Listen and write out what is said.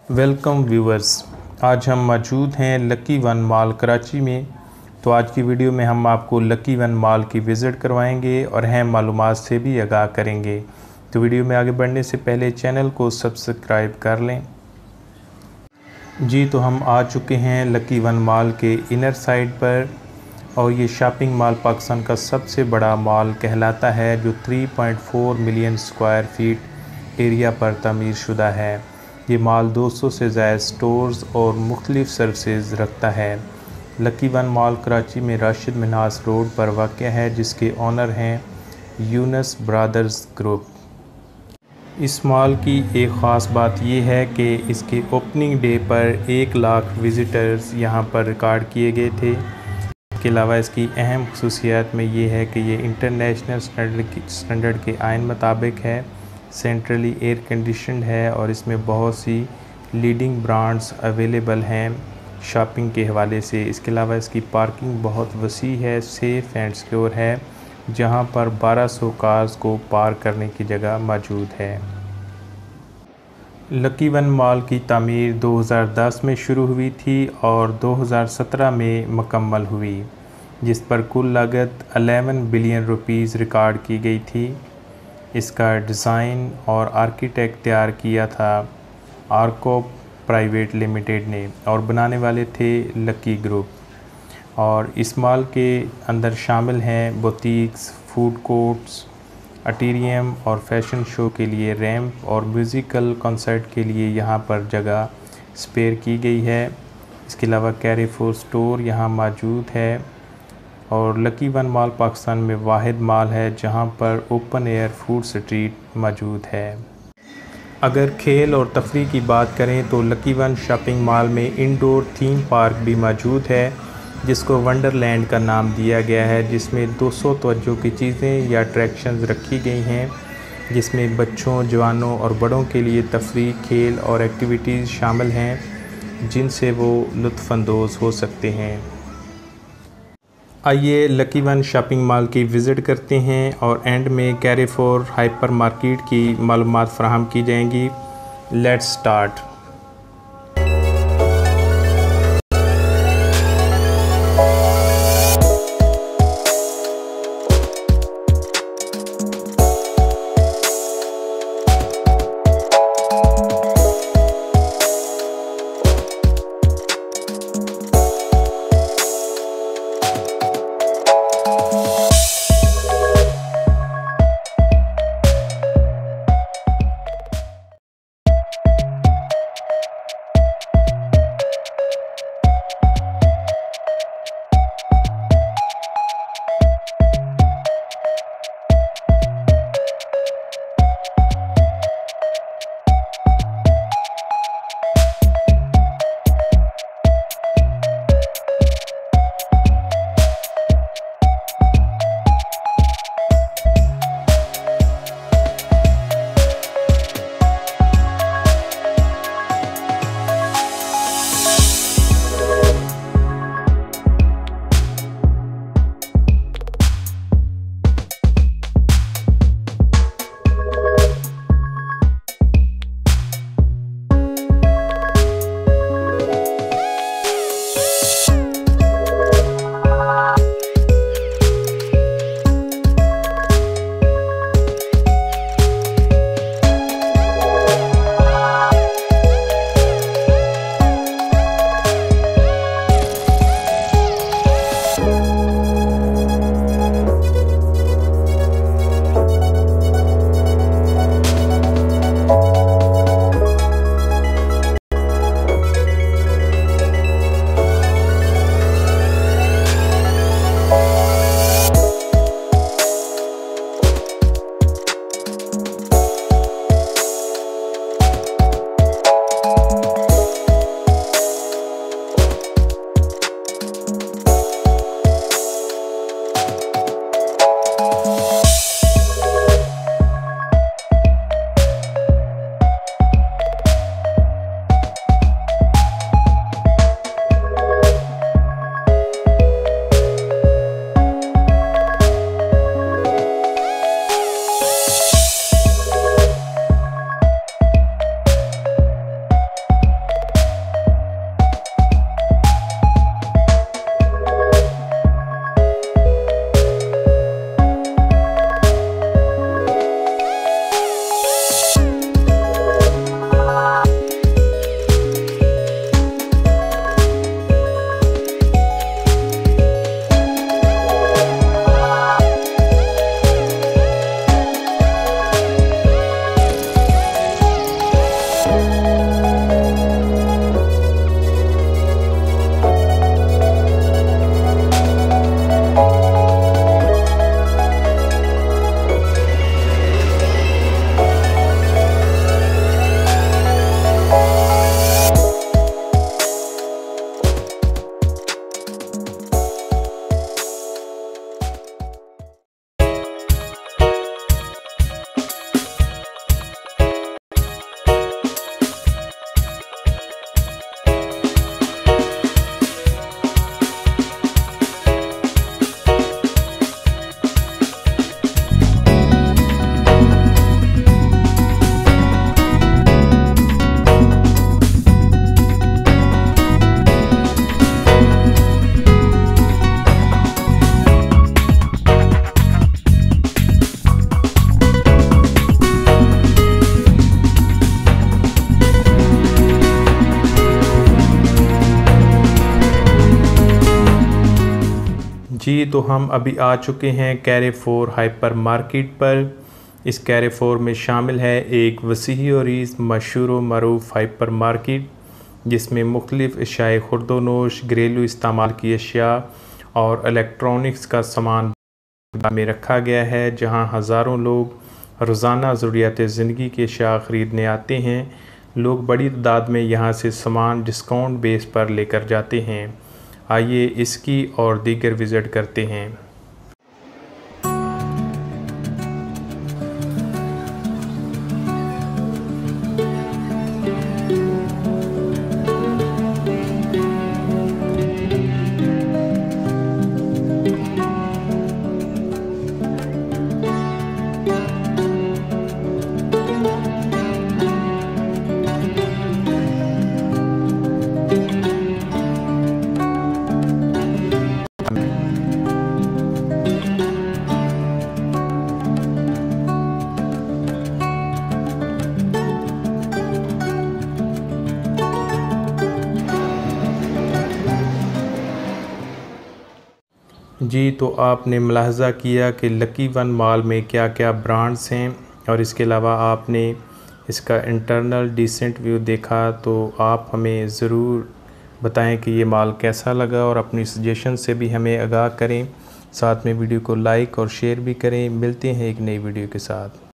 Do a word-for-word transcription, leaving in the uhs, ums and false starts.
Welcome viewers, आज हम मौजूद हैं लकी वन मॉल कराची में। तो आज की वीडियो में हम आपको लकी वन मॉल की विज़िट करवाएंगे और अहम मालूमात से भी आगाह करेंगे। तो वीडियो में आगे बढ़ने से पहले चैनल को सब्सक्राइब कर लें। जी तो हम आ चुके हैं लकी वन मॉल के इनर साइड पर, और ये शॉपिंग मॉल पाकिस्तान का सबसे बड़ा मॉल कहलाता है, जो तीन पॉइंट चार मिलियन स्क्वायर फीट एरिया पर तामीर शुदा है। ये मॉल दो सौ से ज़्यादा स्टोर्स और मुख्तलिफ़ सर्विसेज रखता है। लकी वन मॉल कराची में राशिद मिन्हास रोड पर वाक़ है, जिसके ऑनर हैं यूनस ब्रदर्स ग्रुप। इस मॉल की एक ख़ास बात यह है कि इसके ओपनिंग डे पर एक लाख विज़िटर्स यहाँ पर रिकॉर्ड किए गए थे। इसके अलावा इसकी अहम खसूसियात में ये है कि ये इंटरनेशनल स्टैंडर्ड स्टैंडर्ड के आइन मुताबिक है, सेंट्रली एयर कंडीशनड है और इसमें बहुत सी लीडिंग ब्रांड्स अवेलेबल हैं शॉपिंग के हवाले से। इसके अलावा इसकी पार्किंग बहुत वसी है, सेफ़ एंड सिक्योर है, जहां पर बारह सौ कार्स को पार्क करने की जगह मौजूद है। लकी वन मॉल की तामीर दो हज़ार दस में शुरू हुई थी और दो हज़ार सत्रह में मुकम्मल हुई, जिस पर कुल लागत ग्यारह बिलियन रुपीस रिकॉर्ड की गई थी। इसका डिज़ाइन और आर्किटेक्ट तैयार किया था आर्को प्राइवेट लिमिटेड ने, और बनाने वाले थे लकी ग्रुप। और इस मॉल के अंदर शामिल हैं बुटीक्स, फूड कोर्ट्स, अटीरियम और फैशन शो के लिए रैंप और म्यूज़िकल कॉन्सर्ट के लिए यहाँ पर जगह स्पेयर की गई है। इसके अलावा कैरेफोर स्टोर यहाँ मौजूद है, और लकी वन मॉल पाकिस्तान में वाहिद मॉल है जहाँ पर ओपन एयर फूड स्ट्रीट मौजूद है। अगर खेल और तफरीह की बात करें तो लकी वन शॉपिंग मॉल में इंडोर थीम पार्क भी मौजूद है, जिसको वंडरलैंड का नाम दिया गया है, जिसमें दो सौ तवज्जो की चीज़ें या अट्रैक्शंस रखी गई हैं, जिसमें बच्चों, जवानों और बड़ों के लिए तफरीह, खेल और एक्टिविटीज़ शामिल हैं, जिनसे वो लुत्फ़अंदोज़ हो सकते हैं। आइए लकी वन शॉपिंग मॉल की विज़िट करते हैं और एंड में कैरेफोर हाइपर मार्केट की मालूमात फ़राहम की जाएंगी। Let's start. जी, तो हम अभी आ चुके हैं कैरेफोर हाइपर मार्केट पर। इस कैरेफोर में शामिल है एक वसीह और मशहूर व मरूफ हाइपर मार्केट, जिसमें मुख्तलिफ़ अशियाए खुर्दोनोश, घरेलू इस्तेमाल की अशिया और इलेक्ट्रॉनिक्स का सामान में रखा गया है, जहां हज़ारों लोग रोज़ाना ज़रूरियात ज़िंदगी की अशिया ख़रीदने आते हैं। लोग बड़ी तादाद में यहां से सामान डिस्काउंट बेस पर लेकर जाते हैं। आइए इसकी और दीगर विज़िट करते हैं। जी, तो आपने मुलाहज़ा किया कि लकी वन मॉल में क्या क्या ब्रांड्स हैं, और इसके अलावा आपने इसका इंटरनल डिसेंट व्यू देखा। तो आप हमें ज़रूर बताएं कि ये मॉल कैसा लगा, और अपनी सजेशन से भी हमें आगाह करें। साथ में वीडियो को लाइक और शेयर भी करें। मिलते हैं एक नई वीडियो के साथ।